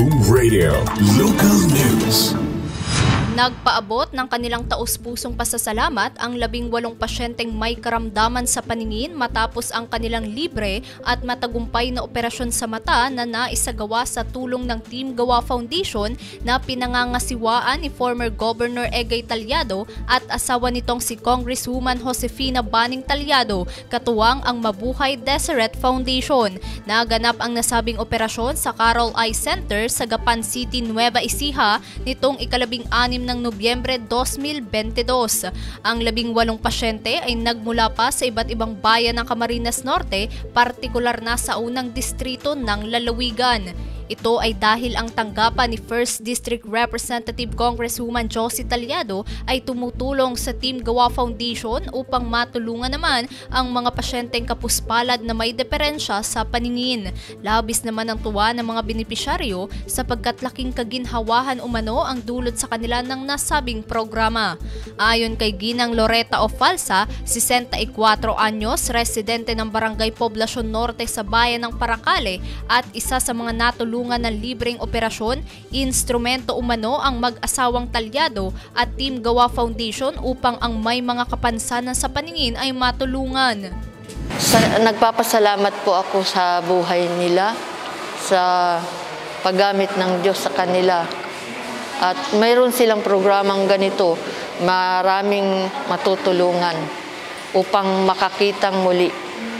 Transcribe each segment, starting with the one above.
Home Radio Local News. Nagpaabot ng kanilang taus-pusong pasasalamat ang 18 pasyenteng may karamdaman sa paningin matapos ang kanilang libre at matagumpay na operasyon sa mata na naisagawa sa tulong ng Team Gawa Foundation na pinangangasiwaan ni former Governor Egay Talyado at asawa nitong si Congresswoman Josefina Baning Talyado, katuwang ang Mabuhay Deseret Foundation. Naganap ang nasabing operasyon sa Carol Eye Center sa Gapan City, Nueva Ecija nitong ika-16 ng Nobyembre 2022. Ang 18 pasyente ay nagmula pa sa iba't ibang bayan ng Camarines Norte, partikular na sa unang distrito ng Lalawigan. Ito ay dahil ang tanggapan ni 1st District Representative Congresswoman Josie Talyado ay tumutulong sa Team Gawa Foundation upang matulungan naman ang mga pasyenteng kapuspalad na may diferensya sa paningin. Labis naman ang tuwa ng mga benepisyaryo sapagkat laking kaginhawahan umano ang dulot sa kanila ng nasabing programa. Ayon kay Ginang Loretta Ofalsa, 64 anyos, residente ng Barangay Poblacion Norte sa bayan ng Paracale at isa sa mga natulungan ng libreng operasyon, instrumento umano ang mag-asawang Talyado at Team Gawa Foundation upang ang may mga kapansanan sa paningin ay matulungan. Nagpapasalamat po ako sa buhay nila, sa paggamit ng Diyos sa kanila. At mayroon silang programang ganito, maraming matutulungan upang makakitang muli.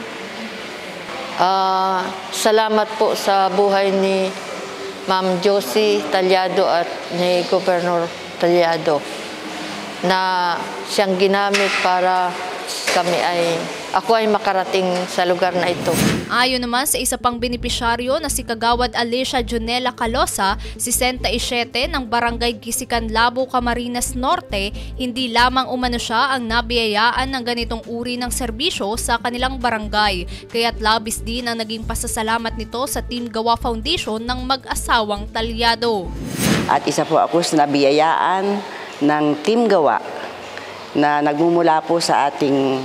Salamat po sa buhay ni Ma'am Josie Talyado at ni Governor Talyado na siyang ginamit para ako ay makarating sa lugar na ito. Ayon naman sa isa pang benepisyaryo na si Kagawad Alicia Junela Calosa, 67 ng Barangay Gisikan Labo, Camarines Norte, hindi lamang umano siya ang nabiyayaan ng ganitong uri ng serbisyo sa kanilang barangay. Kaya't labis din ang naging pasasalamat nito sa Team Gawa Foundation ng mag-asawang Talyado. At isa po ako sa nabiyayaan ng Team Gawa na nagmumula po sa ating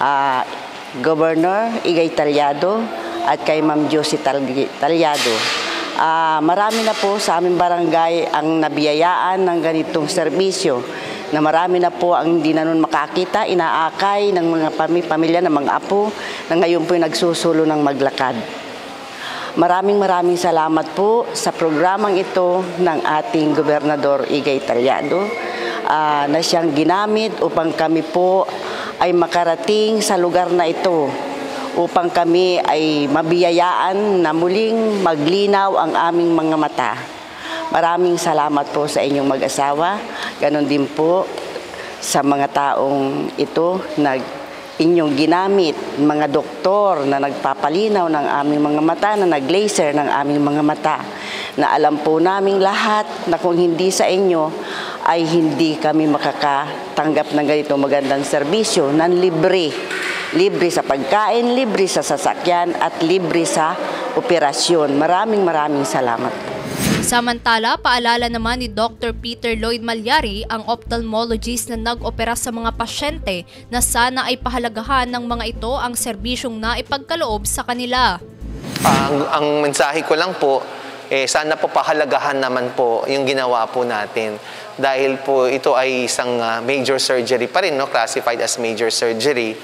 Governor Egay Talyado at kay Ma'am Josie Talyado. Marami na po sa aming barangay ang nabiyayaan ng ganitong serbisyo na marami na po ang hindi na nun makakita, inaakay ng mga pamilya, ng mga apo na ngayon po nagsusulo ng maglakad. Maraming salamat po sa programang ito ng ating Gobernador Egay Talyado na siyang ginamit upang kami po ay makarating sa lugar na ito, upang kami ay mabiyayaan na muling maglinaw ang aming mga mata. Maraming salamat po sa inyong mag-asawa, ganon din po sa mga taong ito na inyong ginamit, mga doktor na nagpapalinaw ng aming mga mata, na nag-laser ng aming mga mata, na alam po naming lahat na kung hindi sa inyo ay hindi kami makakatanggap ng ganito magandang serbisyo na libre. Libre sa pagkain, libre sa sasakyan at libre sa operasyon. Maraming salamat. Samantala, paalala naman ni Dr. Peter Lloyd Malyari, ang ophthalmologist na nag-opera sa mga pasyente, na sana ay pahalagahan ng mga ito ang serbisyong naipagkaloob sa kanila. Ang mensahe ko lang po, sana po pahalagahan naman po yung ginawa po natin. Dahil po ito ay isang major surgery pa rin, no? Classified as major surgery.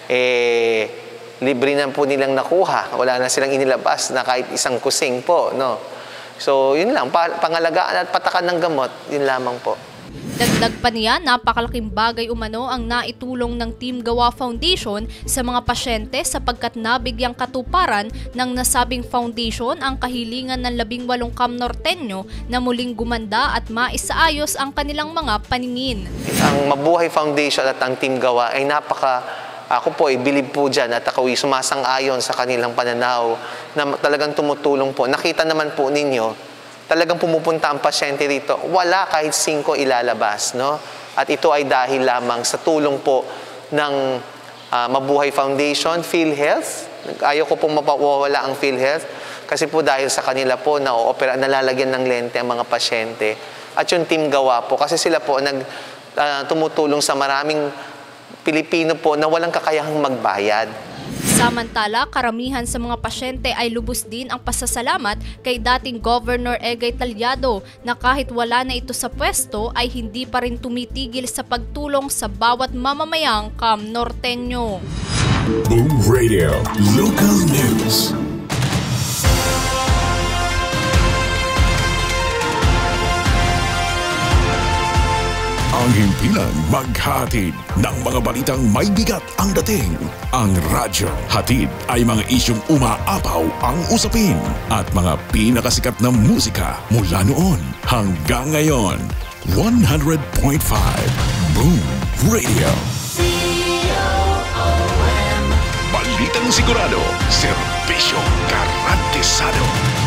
Libre na po nilang nakuha. Wala na silang inilabas na kahit isang kusing po, no? So, yun lang. Pangalagaan at patakan ng gamot, yun lamang po. Dagdag pa niya, napakalaking bagay umano ang naitulong ng Team Gawa Foundation sa mga pasyente sapagkat nabigyang katuparan ng nasabing foundation ang kahilingan ng 18 Kamnorteño na muling gumanda at maisaayos ang kanilang mga paningin. Ang Mabuhay Foundation at ang Team Gawa ay ako po bilib po dyan at ako'y sumasang-ayon sa kanilang pananaw na talagang tumutulong po. Nakita naman po ninyo, talagang pumupunta ang pasyente dito, wala kahit 5 ilalabas, no? At ito ay dahil lamang sa tulong po ng Mabuhay Foundation, PhilHealth. Ayaw ko pong mapawawala ang PhilHealth kasi po dahil sa kanila po nalalagyan ng lente ang mga pasyente. At yung Team Gawa po, kasi sila po tumutulong sa maraming Pilipino po na walang kakayahang magbayad. Samantala, karamihan sa mga pasyente ay lubos din ang pasasalamat kay dating Governor Egay Talyado na kahit wala na ito sa pwesto ay hindi pa rin tumitigil sa pagtulong sa bawat mamamayang Norteño. Boom Radio Local News. Ang himpilang maghatid ng mga balitang may bigat ang dating. Ang radyo hatid ay mga isyong umaapaw ang usapin at mga pinakasikat na musika mula noon hanggang ngayon. 100.5 Boom Radio. Balitang sigurado, serbisyo garantisado.